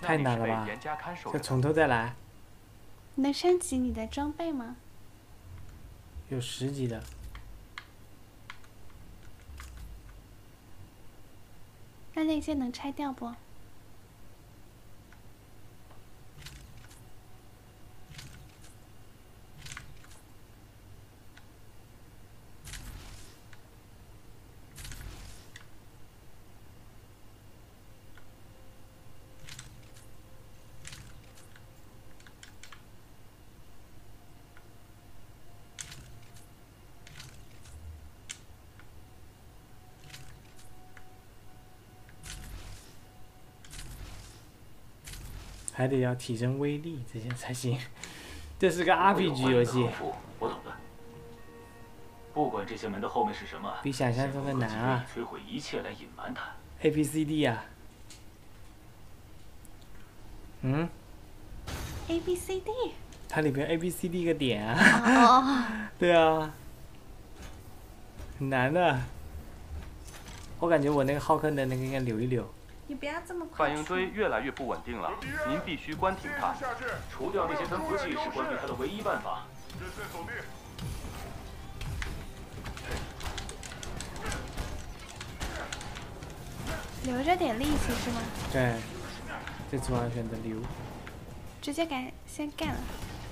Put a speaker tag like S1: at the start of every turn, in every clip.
S1: 太难了吧！再从头再来。
S2: 能升级你的装备吗？
S1: 有10级的。
S2: 那些能拆掉不？
S1: 还得要提升威力这些才行。这是个 RPG 游戏。
S3: 我懂的。不管这些门的后面是什么，
S1: 比想象中的难啊！
S3: 摧毁一切来隐瞒它。
S1: ABCD 啊。嗯。
S2: ABCD。
S1: 它里边 ABCD 一个点啊。
S2: 哦。
S1: 对啊。很难的。我感觉我那个浩克的那个应该留一留。
S2: 你不要这么快。
S4: 反应堆越来越不稳定了，您必须关停它。
S3: 除掉那些增幅器是关闭它的唯一办法。
S2: 留着点力气是吗？
S1: 对，这次我要选择留。
S2: 直接先干了。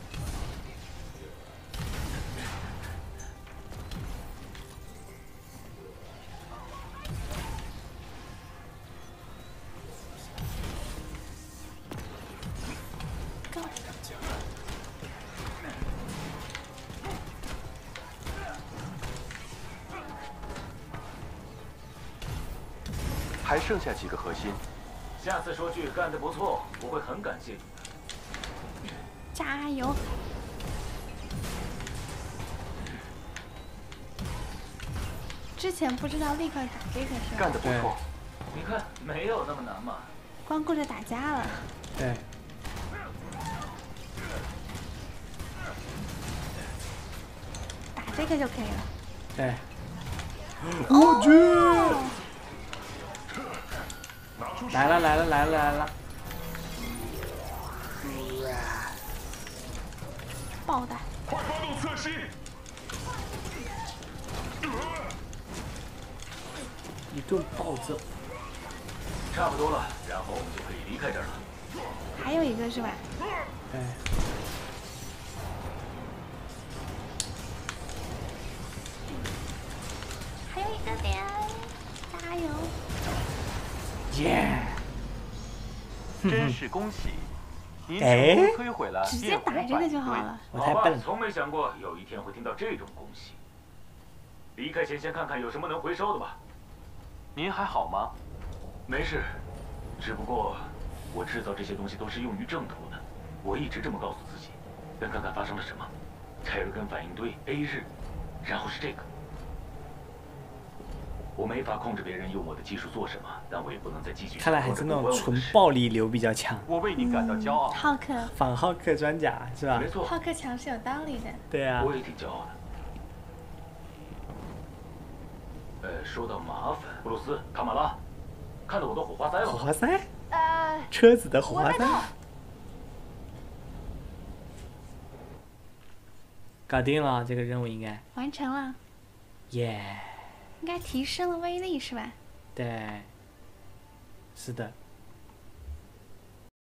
S4: 还剩下几个核心，
S3: 下次说句干得不错，我会很感谢你的。
S2: 加油！之前不知道立刻打这个是吧？
S4: 干得不错。
S3: 你看，没有那么难嘛。
S2: 光顾着打架了。
S1: 对。
S2: 打这个就可以了。
S1: 对。我去！来了来了来了来了！
S2: 爆弹！
S5: 快发动侧吸！
S1: 一顿暴揍。
S3: 差不多了，然后我们就可以离开这儿了。
S2: 还有一个是吧？
S1: 对。
S2: 还有一个点，加油！
S1: 耶！
S4: 真是恭喜，您成功摧毁了
S2: 直接打这个就好了。
S1: 我太笨了，
S3: 从没想过有一天会听到这种恭喜。离开前先看看有什么能回收的吧。
S4: 您还好吗？
S3: 没事，只不过我制造这些东西都是用于正途的，我一直这么告诉自己。但看看发生了什么，泰尔根反应堆 A 日，然后是这个。我没法控制别人用我的技术做什么，但我也不能再继续。
S1: 看来还是那种纯暴力流比较强。
S4: 我为你感到骄傲。
S2: 浩克。
S1: 反浩克装甲是吧？
S3: 没错。
S2: 浩克强是有道理的。
S1: 对啊。
S3: 我也挺骄傲的。说到麻烦，布鲁斯、卡马拉，看到我的火花塞了吗？
S1: 火花塞？车子的火花塞。搞定了，这个任务应该
S2: 完成了。
S1: 耶！
S2: 应该提升了威力是吧？
S1: 对，是的。